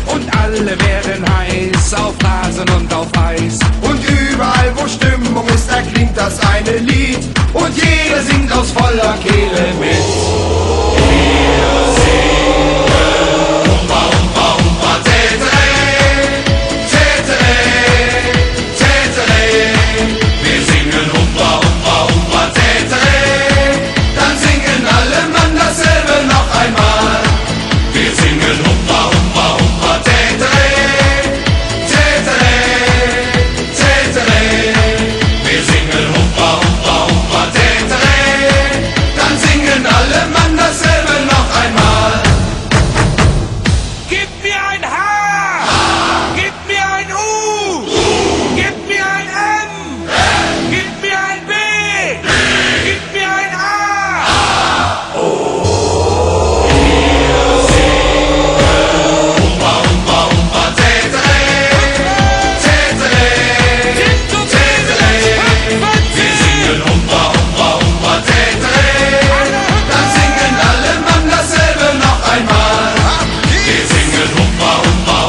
und alle werden heiß auf Rasen und auf Eis. Und überall, wo Stimmung ist, erklingt das eine Lied und jeder singt aus voller Kehle mit. Wir singen Humpa, Humpa, Humpa, Tetere, Tetere, Tetere. Wir singen Humpa, Humpa, Humpa, Tetere. Dann singen alle Mann dasselbe noch einmal. Wir singen Humpa, Humpa, Humpa, Tetere, Tetere, Tetere. Wir singen Humpa, Humpa, Humpa, Tetere. Dann singen alle Mann dasselbe noch einmal. Gib mir ein H, gib mir ein U, gib mir ein M, gib mir ein B, gib mir ein A. Humpa, Humpa, Humpa, Tetere, Tetere, Tetere. Wir singen Humpa, Humpa, Humpa, Tetere. Dann singen alle Mann dasselbe noch einmal. Wir singen Humpa, Humpa,